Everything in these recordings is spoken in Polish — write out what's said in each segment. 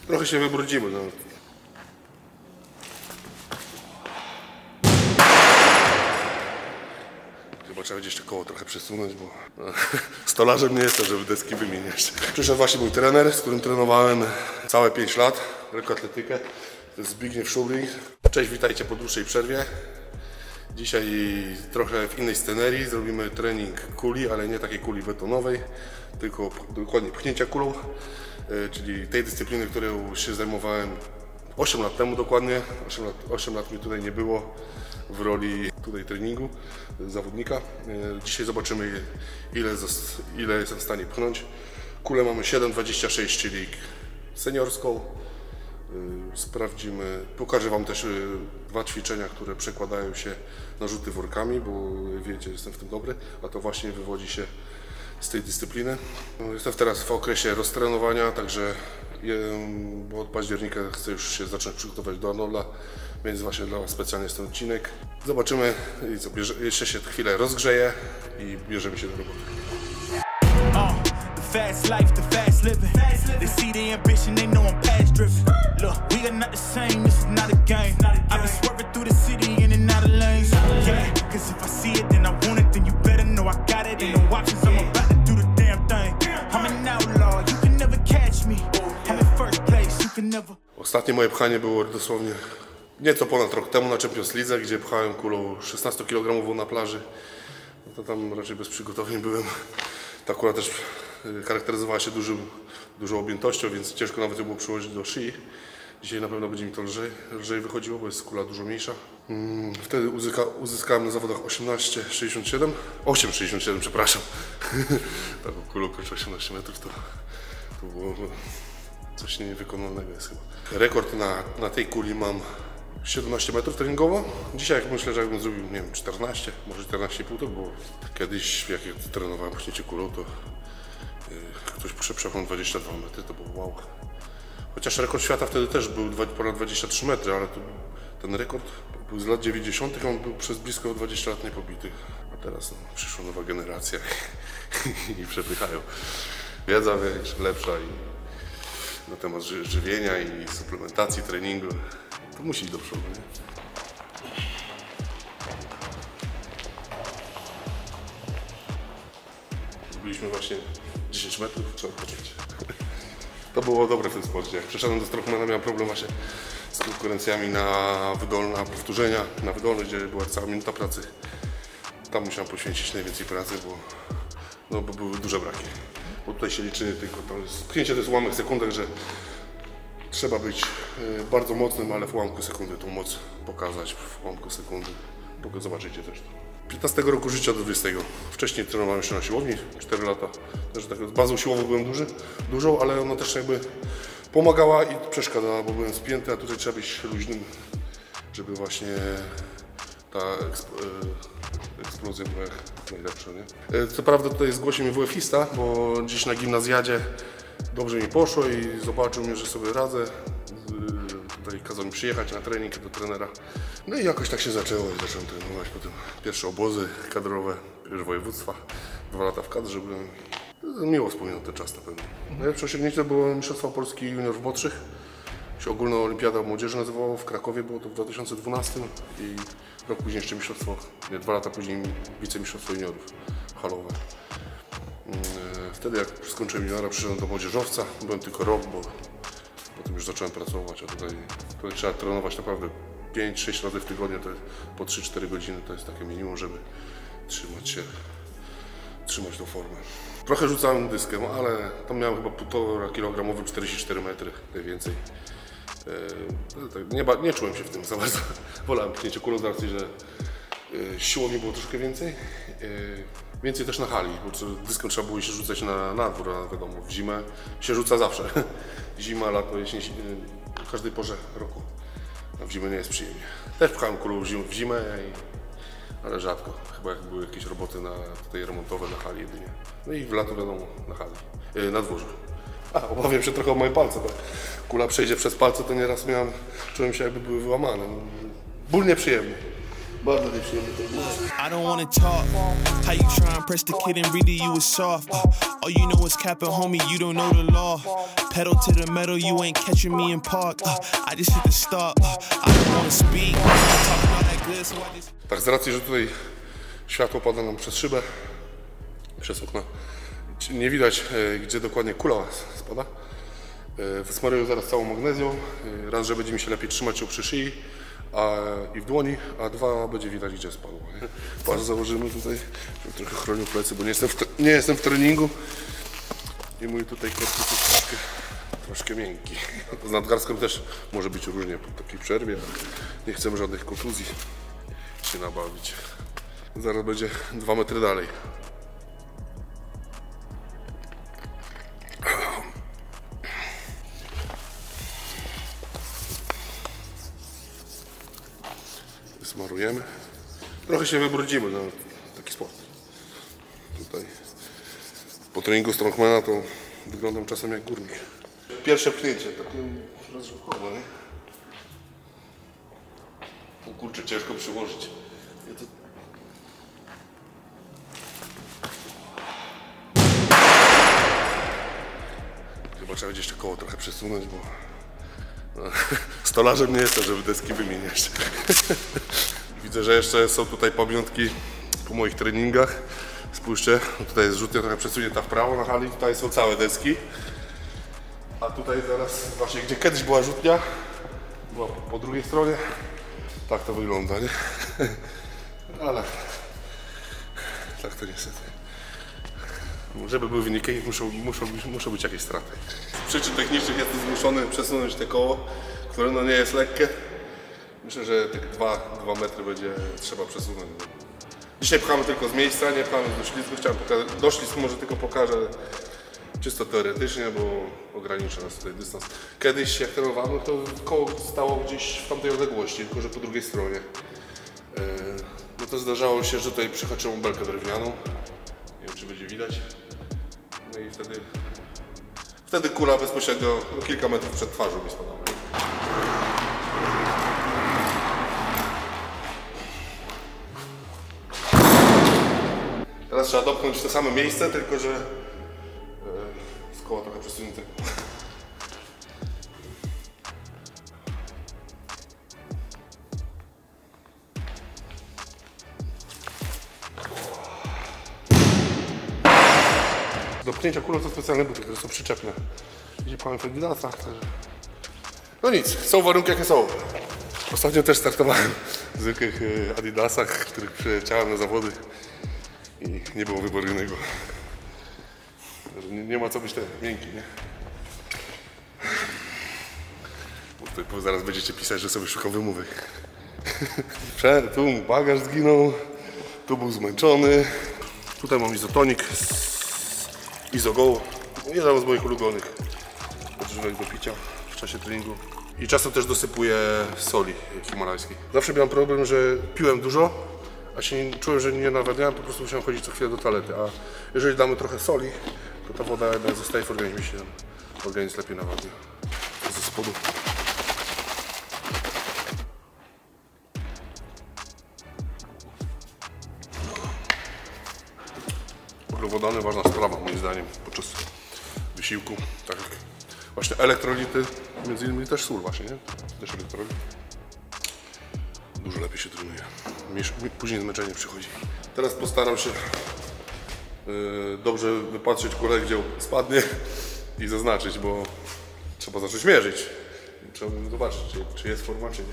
Trochę się wybrudzimy. No. Chyba trzeba będzie jeszcze koło trochę przesunąć, bo stolarzem nie jestem, żeby deski wymieniać. Przyszedł właśnie mój trener, z którym trenowałem całe 5 lat, lekkoatletykę. To jest Zbigniew Szubring. Cześć, witajcie po dłuższej przerwie. Dzisiaj trochę w innej scenerii zrobimy trening kuli, ale nie takiej kuli betonowej, tylko dokładnie pchnięcia kulą, czyli tej dyscypliny, którą się zajmowałem 8 lat temu dokładnie. 8 lat mi tutaj nie było w roli tutaj treningu zawodnika. Dzisiaj zobaczymy, ile jestem w stanie pchnąć. Kulę mamy 7,26, czyli seniorską. Sprawdzimy, pokażę Wam też 2 ćwiczenia, które przekładają się na rzuty workami, bo wiecie, jestem w tym dobry, a to właśnie wywodzi się z tej dyscypliny. Jestem teraz w okresie roztrenowania, także bo od października chcę już się zacząć przygotować do Arnolda, więc właśnie dla Was specjalnie jest ten odcinek. Zobaczymy, jeszcze się chwilę rozgrzeję i bierzemy się do roboty. Fast life, the fast living. They see the ambition, they know I'm past driven. Look, we are not the same, this is not a game. I've been swerving through the city in and out of lanes. Yeah, cause if I see it, then I want it, then you better know I got it. Ain't no options, I'm about to do the damn thing. I'm an outlaw, you can never catch me. I'm in first place, you can never. Ostatnie moje pchanie było dosłownie nieco ponad rok temu na Champions League, gdzie pchałem kulą 16 kg na plaży. No to tam raczej bez przygotowań byłem. Ta kula też charakteryzowała się dużą objętością, więc ciężko nawet ją było przyłożyć do szyi. Dzisiaj na pewno będzie mi to lżej wychodziło, bo jest kula dużo mniejsza. Wtedy uzyskałem na zawodach 8,67, przepraszam. Taką kulą kończy 18 metrów, to było coś niewykonalnego jest chyba. Rekord na tej kuli mam 17 metrów treningowo. Dzisiaj myślę, że jakbym zrobił, nie wiem, 14, może 14,5, to było kiedyś, jak ja trenowałem pchnięcie kulą, to ktoś przepchnął 22 metry, to było wow. Chociaż rekord świata wtedy też był ponad 23 metry, ale ten rekord był z lat 90., on był przez blisko 20 lat niepobity. A teraz przyszła nowa generacja i przepychają. Wiedza lepsza i na temat żywienia i suplementacji, treningu. To musi iść do przodu, nie? Zrobiliśmy właśnie 10 metrów, trzeba odpocząć. To było dobre w tym sporcie. Jak przeszedłem do Strongmana, miałem problem właśnie z konkurencjami na powtórzenia, na wydolne, gdzie była cała minuta pracy. Tam musiałem poświęcić najwięcej pracy, bo były duże braki. Bo tutaj się liczy tylko to. Pchnięcie to jest ułamek sekundek, że trzeba być bardzo mocnym, ale w ułamku sekundy tą moc pokazać, w ułamku sekundy. Zobaczycie też to. 15 roku życia do 20. Wcześniej trenowałem jeszcze na siłowni, 4 lata. Też tak, z bazą siłową byłem dużą, ale ona też jakby pomagała i przeszkadzała, bo byłem spięty, a tutaj trzeba być luźnym, żeby właśnie ta eksplozja była jak najlepsza, nie? Co prawda tutaj zgłosił mnie WF-ista, bo gdzieś na gimnazjadzie dobrze mi poszło i zobaczył mnie, że sobie radzę. Tutaj kazał mi przyjechać na trening do trenera. No i jakoś tak się zaczęło i zacząłem trenować. Potem pierwsze obozy kadrowe, już województwa, 2 lata w kadrze byłem. Miło wspominam ten czas na pewno. Najlepsze osiągnięcie było Mistrzostwa Polski Juniorów Młodszych. Się ogólna olimpiada młodzieży nazywało, w Krakowie było to w 2012 i rok później jeszcze mistrzostwo, 2 lata później wicemistrzostwo juniorów halowe. Wtedy jak skończyłem juniora, przyszedłem do młodzieżowca, byłem tylko rok, bo potem już zacząłem pracować, a tutaj trzeba trenować naprawdę 5-6 razy w tygodniu, to jest po 3-4 godziny, to jest takie minimum, żeby trzymać tą formę. Trochę rzucałem dyskiem, ale tam miałem chyba 1,5 kg, 44 metry, najwięcej. Nie czułem się w tym za bardzo. Wolałem pchnięcie kulą z racji, że siłowni było troszkę więcej. Więcej też na hali, bo dyskiem trzeba było się rzucać na dwór, a wiadomo, w zimę się rzuca zawsze. Zima, lato, jesień, w każdej porze roku. A w zimę nie jest przyjemnie. Też pchałem kulą w zimę, ale rzadko. Chyba jak były jakieś roboty tutaj remontowe na hali jedynie. No i w lato wiadomo, na hali, na dworze. Obawiam się trochę o moje palce, bo kula przejdzie przez palce, to nieraz czułem się jakby były wyłamane. Ból nieprzyjemny. Bardzo nie przyjemny ten górę. I don't wanna talk. How you try and press the kid and really you was soft. All you know is capping, homie, you don't know the law. Pedal to the metal, you ain't catching me in park. I just hit the stop. I don't wanna speak. Talking all that good, so I just... Tak, z racji, że tutaj światło pada nam przez szybę, przez okno, nie widać, gdzie dokładnie kula spada. Wysmaruję zaraz całą magnezją. Raz, że będzie mi się lepiej trzymać ją przy szyi i w dłoni, a dwa, będzie widać, gdzie spadło. Pas założymy tutaj, żeby trochę chronił plecy, bo nie jestem w treningu i mój tutaj korpus jest troszkę miękki. Z nadgarstkiem też może być różnie po takiej przerwie, nie chcemy żadnych kontuzji się nabawić. Zaraz będzie 2 metry dalej. Smarujemy. Trochę się wybrudzimy na taki sport. Tutaj po treningu strongmana to wyglądam czasem jak górnik. Pierwsze pchnięcie, takie rozrzewkowe, nie? O kurczę, ciężko przyłożyć. Chyba trzeba będzie jeszcze koło trochę przesunąć, bo stolarzem nie jestem, żeby deski wymieniać. Widzę, że jeszcze są tutaj pamiątki po moich treningach. Spójrzcie, tutaj jest rzutnia trochę przesunięta w prawo na hali, tutaj są całe deski. A tutaj zaraz, właśnie gdzie kiedyś była rzutnia, była po drugiej stronie. Tak to wygląda, nie? Ale tak to niestety. Żeby były wyniki, muszą być jakieś straty. Z przyczyn technicznych jestem zmuszony przesunąć te koło, które no nie jest lekkie. Myślę, że tych 2 metry będzie trzeba przesunąć. Dzisiaj pchamy tylko z miejsca, nie pchamy do ślizgu. Chciałem pokazać, do ślizgu może tylko pokażę czysto teoretycznie, bo ograniczę nas tutaj dystans. Kiedyś jak trenowałem, to koło stało gdzieś w tamtej odległości, tylko że po drugiej stronie. No to zdarzało się, że tutaj przyhaczyłem belkę drewnianą. Nie wiem, czy będzie widać. No i wtedy kula bezpośrednio kilka metrów przed twarzą mi spadała. Teraz trzeba dopchnąć w to samo miejsce, tylko że z koła trochę przesuniętego. Do pchnięcia kuli to specjalne buty, które są przyczepne. Idzie pan w Adidasach, także... No nic, są warunki jakie są. Ostatnio też startowałem w zwykłych Adidasach, których przyleciałem na zawody i nie było wyboru innego. Nie ma co być ten miękki, nie? Bo tutaj zaraz będziecie pisać, że sobie szukam wymówek. Tu bagaż zginął, tu był zmęczony. Tutaj mam izotonik z Izogo, jeden z moich ulubionych odżywek do picia w czasie treningu. I czasem też dosypuję soli himalajskiej. Zawsze miałem problem, że piłem dużo, a się czułem, że nie nawadniałem, po prostu musiałem chodzić co chwilę do toalety. A jeżeli damy trochę soli, to ta woda jednak zostaje w organizmie, się organizm lepiej nawadnia. Ze spodu. Wodany, ważna sprawa moim zdaniem podczas wysiłku, tak jak właśnie elektrolity, między innymi też sól właśnie, nie? Też elektrolit. Dużo lepiej się trenuje, później zmęczenie przychodzi. Teraz postaram się dobrze wypatrzeć kulę, gdzie spadnie i zaznaczyć, bo trzeba zacząć mierzyć. Trzeba zobaczyć, czy jest forma, czy nie.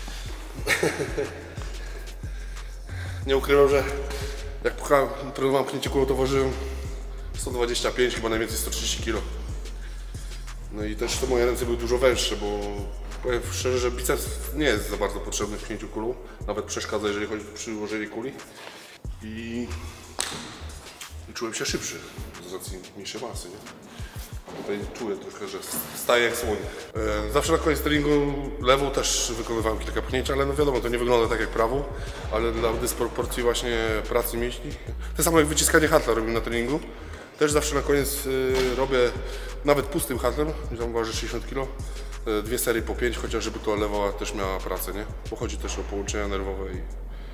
Nie ukrywam, że jak trenowałem pchnięcie kulą, to ważyłem 125, chyba najwięcej 130 kg. No i też te moje ręce były dużo węższe, bo powiem szczerze, że biceps nie jest za bardzo potrzebny w pchnięciu kulą. Nawet przeszkadza, jeżeli chodzi o przyłożenie kuli. I czułem się szybszy z racji mniejszej masy, nie? Tutaj czuję trochę, że wstaję jak słoń. Zawsze na koniec treningu lewą też wykonywałem kilka pchnięć, ale no wiadomo, to nie wygląda tak jak prawą, ale dla dysproporcji właśnie pracy mięśni. To samo jak wyciskanie hantla robimy na treningu. Też zawsze na koniec robię, nawet pustym hantlem, tam waży 60 kg, 2 serie po 5, chociaż żeby to lewa też miała pracę, nie? Bo chodzi też o połączenia nerwowe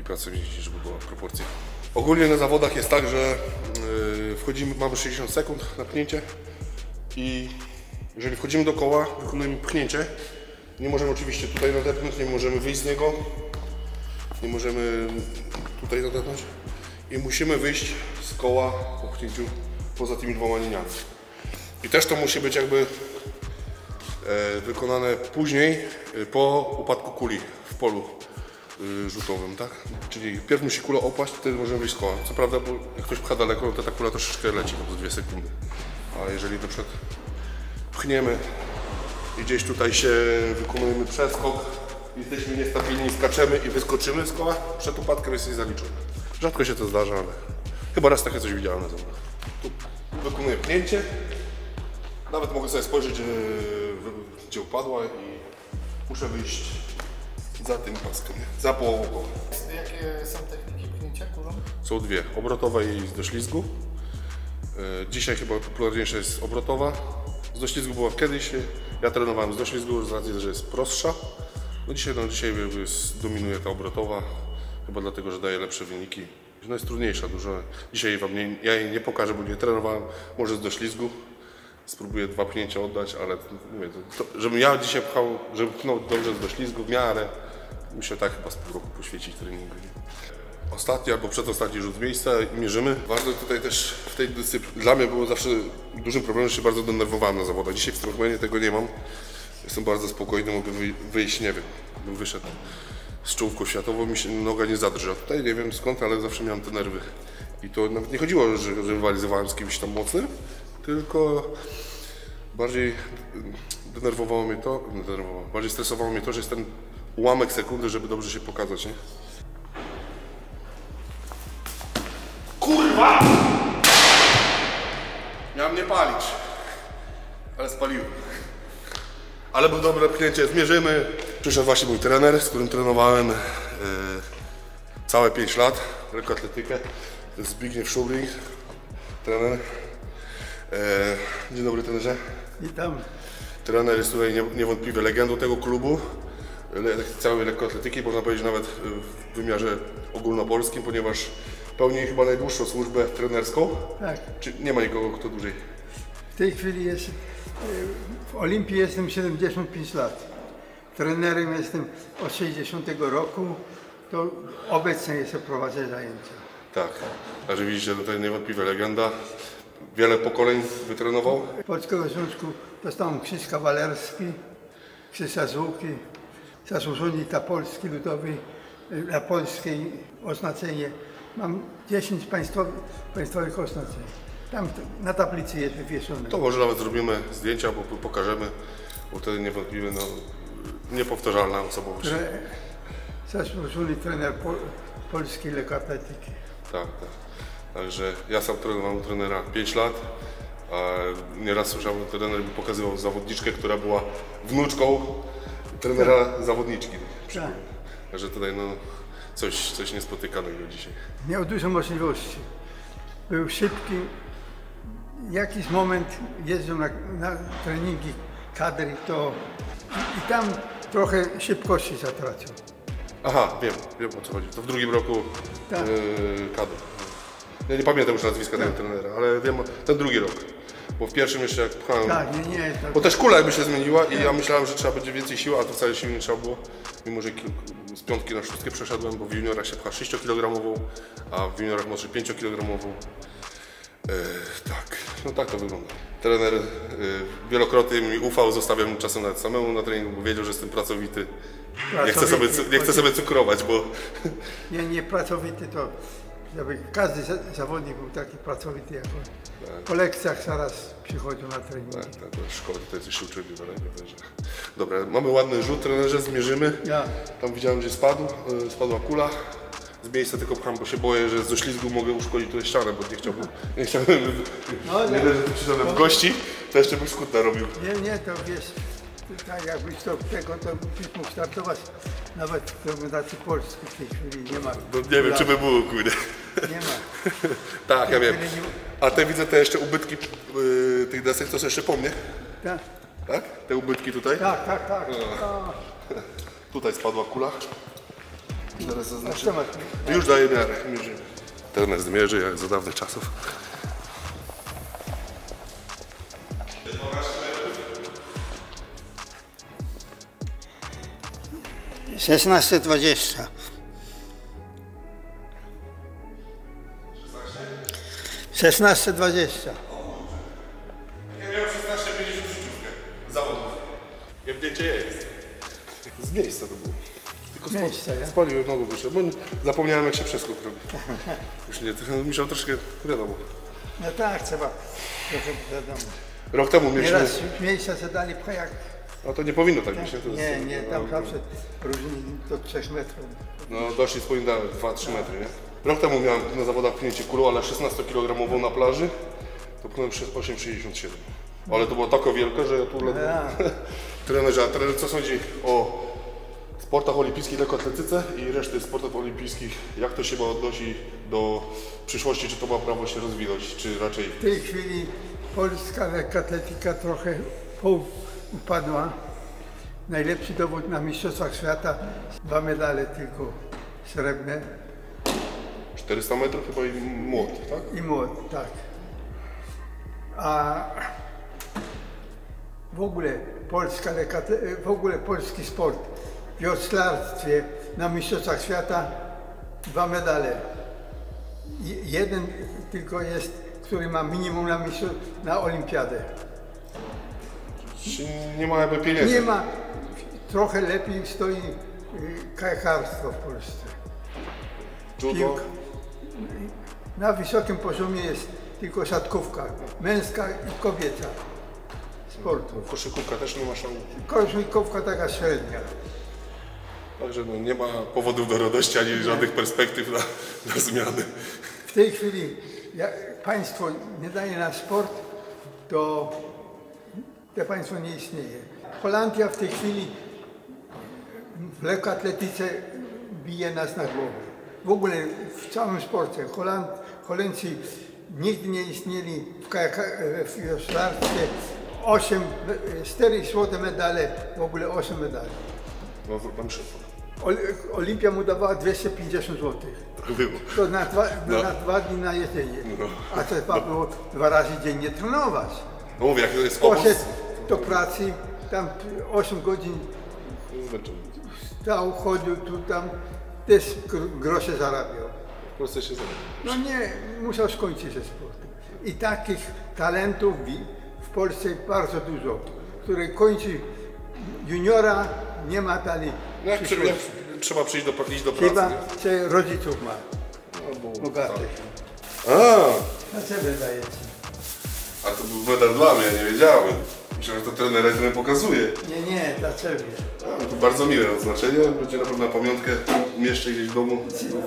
pracownicy, żeby była proporcja. Ogólnie na zawodach jest tak, że wchodzimy, mamy 60 sekund na pchnięcie i jeżeli wchodzimy do koła, wykonujemy pchnięcie. Nie możemy oczywiście tutaj nadepnąć, nie możemy wyjść z niego, nie możemy tutaj nadepnąć i musimy wyjść z koła po pchnięciu poza tymi dwoma liniami. I też to musi być jakby wykonane później po upadku kuli w polu rzutowym, tak? Czyli pierw musi kula opaść, wtedy możemy wyjść z koła. Co prawda, bo jak ktoś pcha daleko, to ta kula troszeczkę leci, po 2 sekundy. A jeżeli na przykład pchniemy i gdzieś tutaj się wykonujemy przeskok, jesteśmy niestabilni, skaczemy i wyskoczymy z koła, przed upadkiem jest zaliczone. Rzadko się to zdarza, ale chyba raz takie coś widziałem na zawodach. Tu wykonuję pchnięcie, nawet mogę sobie spojrzeć, gdzie upadła i muszę wyjść za tym paskiem, za połową koła. Jakie są techniki pchnięcia kulą? Są dwie, obrotowa i z doślizgu. Dzisiaj chyba popularniejsza jest obrotowa. Z doślizgu była kiedyś, ja trenowałem z doślizgu z racji, że jest prostsza. No dzisiaj dominuje ta obrotowa, chyba dlatego, że daje lepsze wyniki. No jest trudniejsza dużo. Dzisiaj ja jej nie pokażę, bo nie trenowałem, może z doślizgu. Spróbuję 2 pchnięcia oddać, ale mówię, żebym ja dzisiaj pchał, żeby pchnął dobrze z doślizgu w miarę, muszę tak chyba z pół roku poświęcić treningu. Ostatni albo przedostatni rzut z miejsca i mierzymy. Ważne tutaj też w tej dyscyplinie, dla mnie było zawsze dużym problemem, że się bardzo denerwowałem na zawodach. Dzisiaj w strongmanie tego nie mam. Jestem bardzo spokojny, mogę wyjść, nie wiem, bym wyszedł z czołówką światową, mi się noga nie zadrży. A tutaj nie wiem skąd, ale zawsze miałem te nerwy. I to nawet nie chodziło, że rywalizowałem z kimś tam mocnym, tylko bardziej denerwowało mnie to, bardziej stresowało mnie to, że jest ten ułamek sekundy, żeby dobrze się pokazać, nie? Kurwa! Miałem nie palić, ale spaliłem. Ale było dobre pchnięcie, zmierzymy. Przyszedł właśnie mój trener, z którym trenowałem całe 5 lat, lekkoatletykę. Zbigniew Szubring, trener. Dzień dobry, trenerze. Witam. Trener jest tutaj niewątpliwie legendą tego klubu, całej lekkoatletyki, można powiedzieć nawet w wymiarze ogólnopolskim, ponieważ pełni chyba najdłuższą służbę trenerską. Tak. Czy nie ma nikogo, kto dłużej? W tej chwili jest, w Olimpii jestem 75 lat. Trenerem jestem od 60 roku, to obecnie jeszcze prowadzę zajęcia. Tak, także widzicie, tutaj niewątpliwie legenda. Wiele pokoleń wytrenował. Polskiego Związku dostałem Krzyż Kawalerski, Krzyż Zazłuki, zasłużony dla Polski Ludowej, dla polskiej oznaczenie. Mam 10 państwowych oznaczeń. Tam na tablicy jest wywieszone. To może nawet zrobimy zdjęcia, bo pokażemy, bo wtedy niewątpliwie niepowtarzalna osobowość. Zasłużony trener polskiej lekkoatletyki. Tak, tak. Także ja sam trenowałem trenera 5 lat, a nieraz słyszałem, że trener mi pokazywał zawodniczkę, która była wnuczką trenera zawodniczki. Tak. Także tutaj coś niespotykanego dzisiaj. Miał dużo możliwości. Był szybki. Jakiś moment jeżdżą na treningi kadry i tam trochę szybkości zatracił. Aha, wiem o co chodzi. To w drugim roku tak. Kadry. Ja nie pamiętam już nazwiska tego trenera, ale wiem ten drugi rok. Bo w pierwszym jeszcze jak pchałem. Tak, bo też kula jakby się zmieniła i ja myślałem, że trzeba będzie więcej siły, a to wcale siły nie trzeba było. Mimo że z 5 na 6 przeszedłem, bo w juniorach się pcha 6 kg, a w juniorach może 5 kg. Tak, no tak to wygląda. Trener wielokrotnie mi ufał, zostawiam czasem nawet samemu na treningu, bo wiedział, że jestem pracowity. Nie chcę sobie cukrować, bo... Nie pracowity to, żeby każdy zawodnik był taki pracowity jak on. Tak. Po lekcjach zaraz przychodził na trening. Tak, szkoda, tutaj coś się uczyli daleko. Dobra, mamy ładny rzut, trenerze, zmierzymy. Ja. Tam widziałem, że spadła kula. Z miejsca tylko pcham, bo się boję, że z doślizgu mogę uszkodzić tutaj ścianę, bo nie chciałbym przyszedłem w gości, to jeszcze bym skut narobił. Nie, to wiesz, tak jakbyś to byś mógł startować nawet w reprezentacji Polski w tej chwili nie ma. No, nie wiem, czy by było, kurde. Nie ma. Tak, ja wiem. A te widzę te jeszcze ubytki tych desek, to są jeszcze po mnie? Tak. Tak? Te ubytki tutaj? Tak. Tutaj spadła kula. Zaraz A zaznaczę. co masz? Już daję miarę. Mierzymy. Trener zmierzy jak za dawnych czasów. Szesnaście 20. 16:20. Ja miałem 16,50 życiówkę zawodów. Jebnięcie jest. Z miejsca to było. Tylko Z miejsca, ja? spaliłem nogą wyszedł, bo zapomniałem jak się przeskok robi. Już nie, musiał troszkę, wiadomo. No tak, trzeba trochę wiadomo. Rok temu mieliśmy, Nieraz miejsca se dali jak. a to nie powinno tak być. To Nie, jest- nie, tam zawsze różni do 3 metrów. No doszli z powinien 2-3 metry, nie? Rok temu miałem na zawodach pchnięcie kulą, ale 16-kilogramową na plaży, to pchnąłem przez 8,67. Ale to było taka wielka, że ja tu ledwo... Trenerze, a trener co sądzi o sportach olimpijskich, lekkoatletyce i reszty sportów olimpijskich? Jak to się ma odnosi do przyszłości? Czy to ma prawo się rozwinąć, czy raczej... W tej chwili polska lekkoatletyka trochę upadła. Najlepszy dowód na mistrzostwach świata, 2 medale tylko srebrne 400 metrów chyba i młot, tak? i młot, tak. A w ogóle w ogóle polski sport w wioslarstwie na mistrzostwach świata 2 medale. Jeden tylko jest, który ma minimum na olimpiadę. Czy nie ma jakby pieniędzy? Nie ma, trochę lepiej stoi kajakarstwo w Polsce. Judo? Piłka. Na wysokim poziomie jest tylko siatkówka, męska i kobieca sportu. Koszykówka też nie ma szału. Koszykówka taka średnia. Także no, nie ma powodów do radości ani żadnych perspektyw na zmiany. W tej chwili jak państwo nie daje na sport, to państwo nie istnieje. Holandia w tej chwili w lekkoatletyce bije nas na głowę. W ogóle w całym sporcie. Holendrzy nigdy nie istnieli w wioslarstwie. 4 złote medale, w ogóle 8 medali. No, mam szybko. Olimpia mu dawała 250 zł. Tak było. To na 2 dni na jedzenie. No. A trzeba było 2 razy dziennie trenować. No mówię, jak to jest obóz, Poszedł do pracy, tam 8 godzin zmęczony. stał, chodził tu, tam, też grosze zarabiał. W Polsce się zrobi. No nie, musiał skończyć ze sportem. I takich talentów w Polsce bardzo dużo, które kończy juniora, nie ma dalej No jak przyszłości. trzeba iść do pracy, Chyba, nie? że rodziców ma, No, bo, bogatych. A, Na ciebie dajecie. a to był medal dla mnie, ja nie wiedziałem. Myślałem, że to trener jak mi pokazuje. Nie, dla ciebie. A, no to bardzo miłe oznaczenie, będzie na pewno na pamiątkę mieszczę gdzieś w domu.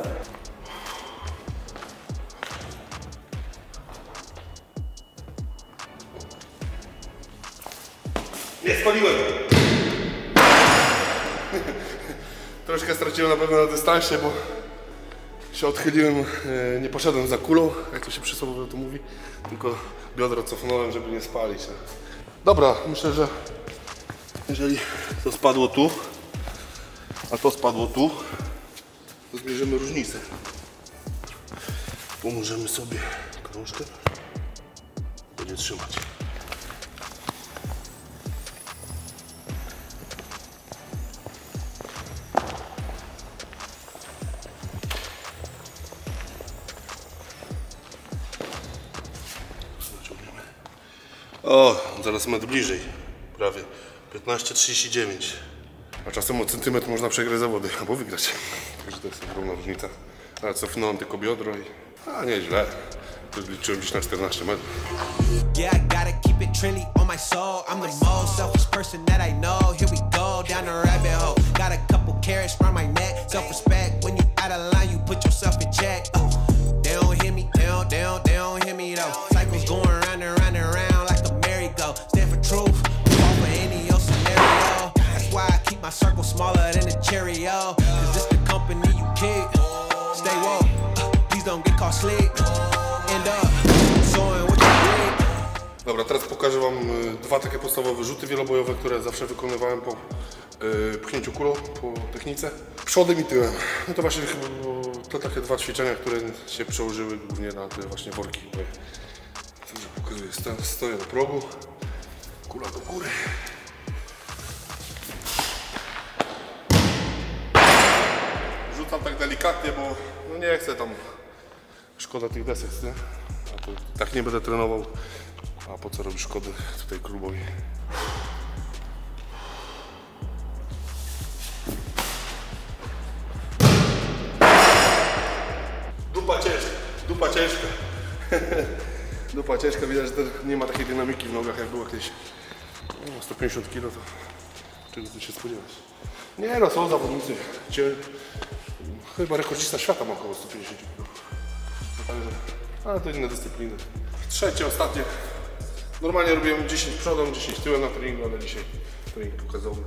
Nie spaliłem! Troszkę straciłem na pewno na dystansie, bo się odchyliłem, nie poszedłem za kulą, jak to się przysłowiowo to mówi, tylko biodro cofnąłem, żeby nie spalić. Dobra, myślę, że jeżeli to spadło tu, a to spadło tu, to zmierzymy różnicę. Pomożemy sobie krążkę, będzie trzymać. O, zaraz metr bliżej, prawie 15,39. A czasem o centymetr można przegrać zawody, albo wygrać. Także to jest ogromna różnica. Ale cofnąłem tylko biodro i... A nieźle. To liczyłem gdzieś na 14 metrów. Yeah, I gotta keep it trendy on my soul. I'm the most selfish person that I know. Here we go down the rabbit hole. Got a couple carrots round my neck. Self-respect. When you out of line, you put yourself in check. They don't hear me. They don't hear me though. Cycles going round and round and round like a merry-go. Stand for truth. Fall for any old scenario. That's why I keep my circle smaller than a Cheerio. Cause it's the company you keep. Stay woke. Please don't get caught sleep. End up showing what you did. Dobra, teraz pokażę Wam dwa takie podstawowe rzuty wielobojowe, które zawsze wykonywałem pchnięciu kulą po technice. Przodem i tyłem. No to właśnie chyba to takie dwa ćwiczenia, które się przełożyły głównie na te właśnie worki. Także pokazuję, stoję na progu, kula do góry. Rzucam tak delikatnie, bo no nie chcę tam, szkoda tych desek, nie? A to tak nie będę trenował, a po co robić szkody tutaj klubowi. Dupa ciężka. Dupa ciężka, widać, że nie ma takiej dynamiki w nogach, jak było kiedyś. No, 150 kg, to czego tu się spodziewać? Nie no, są zawodnicy. Chyba rekordzista świata ma około 150 kg. Ale to inne dyscypliny. Trzecie, ostatnie. Normalnie robiłem 10 przodem, 10 tyłem na treningu, ale dzisiaj trening pokazowy.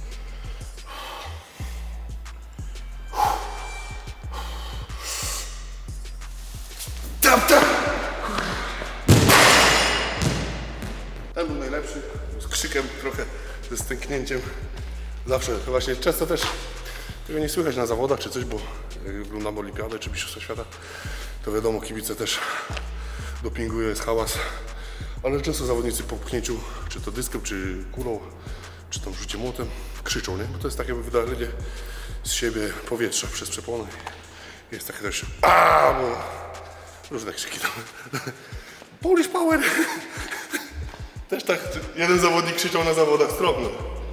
Ten był najlepszy, z krzykiem trochę, ze stęknięciem. Zawsze, właśnie często też tego nie słychać na zawodach czy coś, bo jak oglądam olimpiadę czy mistrzostwa świata, to wiadomo, kibice też dopingują, jest hałas. Ale często zawodnicy po pchnięciu, czy to dyskiem, czy kulą, czy tam rzucie młotem, krzyczą, nie? Bo to jest takie wydalenie z siebie powietrza przez przepony. Jest takie też bo różne krzyki tam. Polish Power! Też tak jeden zawodnik krzyczał na zawodach stromno.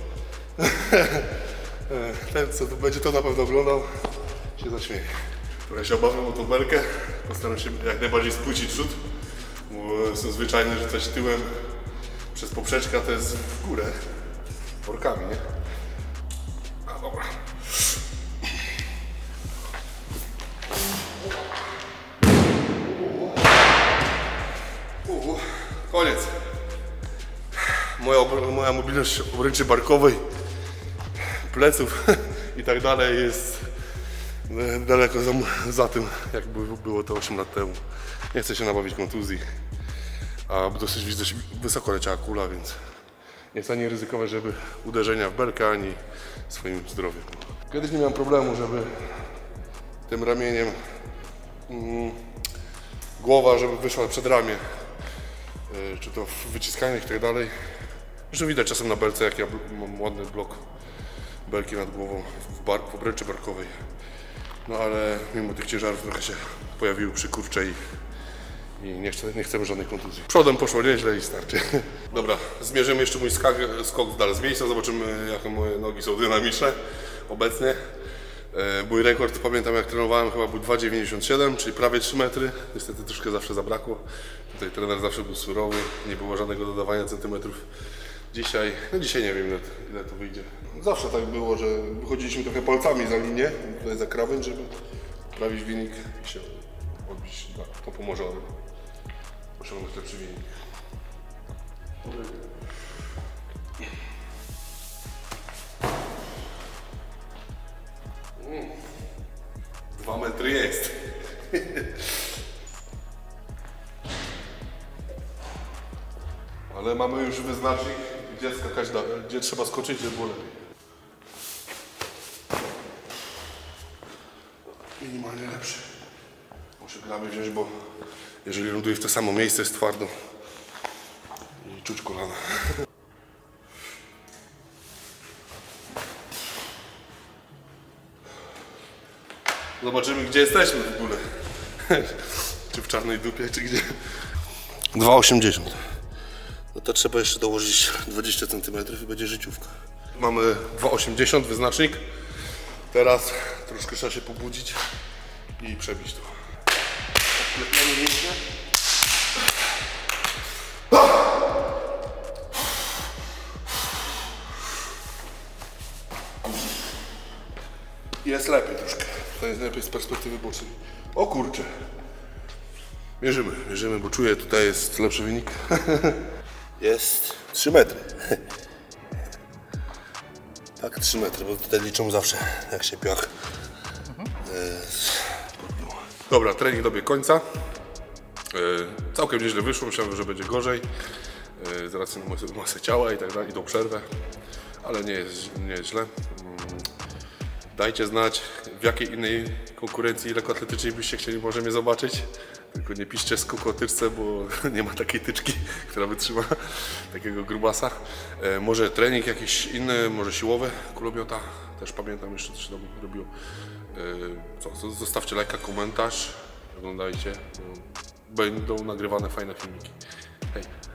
Ten, co tu będzie to na pewno oglądał, się zaśmieje. Trochę się obawiam o tą belkę. Postaram się jak najbardziej spłucić rzut, bo są zwyczajne rzucać tyłem przez poprzeczkę, to jest w górę workami, nie? A dobra. Koniec. Moja mobilność obręczy barkowej, pleców i tak dalej jest daleko za tym, jak było to 8 lat temu. Nie chcę się nabawić kontuzji, a dosyć wysoko leciała kula, więc nie chcę ani ryzykować, żeby uderzenia w belkę, ani swoim zdrowiem. Kiedyś nie miałem problemu, żeby tym ramieniem głowa, żeby wyszła przed ramię, czy to w wyciskaniach i tak dalej. Zresztą widać czasem na belce, jak ja mam ładny blok belki nad głową w obręczy barkowej. No ale mimo tych ciężarów trochę się pojawiły przykurcze i nie chcemy żadnych kontuzji. Przodem poszło nieźle i starczy. Dobra, zmierzymy jeszcze mój skok w dal z miejsca, zobaczymy, jakie moje nogi są dynamiczne obecnie. Mój rekord, pamiętam jak trenowałem, chyba był 2,97, czyli prawie 3 metry. Niestety troszkę zawsze zabrakło. Tutaj trener zawsze był surowy, nie było żadnego dodawania centymetrów. Dzisiaj nie wiem ile to wyjdzie. Zawsze tak było, że wychodziliśmy trochę palcami za linię, tutaj za krawędź, żeby poprawić wynik i się odbić. To pomoże osiągnąć lepszy wynik. 2 metry jest. Ale mamy już wyznacznik, gdzie trzeba skoczyć, żeby było lepiej. Minimalnie lepszy. Muszę gramy wziąć, bo jeżeli ląduję w to samo miejsce, jest twardo i czuć kolana. Zobaczymy, gdzie jesteśmy w ogóle. Czy w czarnej dupie, czy gdzie. 2,80. No to trzeba jeszcze dołożyć 20 cm i będzie życiówka. Mamy 2,80 wyznacznik. Teraz troszkę trzeba się pobudzić i przebić to. Odklepiamy mięśnie. Jest lepiej troszkę. To jest lepiej z perspektywy bocznej. O kurczę. Mierzymy, bo czuję, tutaj jest lepszy wynik. Jest 3 metry. Tak, 3 metry, bo tutaj liczą zawsze, jak się piach. Dobra, trening dobiegł końca. Całkiem nieźle wyszło, myślałem, że będzie gorzej. Z racji na masę ciała i tak dalej, i tą przerwę. ale nie jest źle. Dajcie znać, w jakiej innej konkurencji lekkoatletycznej byście chcieli może mnie zobaczyć. Tylko nie piszcie skoku o tyczce, bo nie ma takiej tyczki, która wytrzyma takiego grubasa. Może trening jakiś inny, może siłowe, kulomiota. Też pamiętam jeszcze, co się tam robiło. Zostawcie lajka, komentarz. Oglądajcie. Będą nagrywane fajne filmiki. Hej.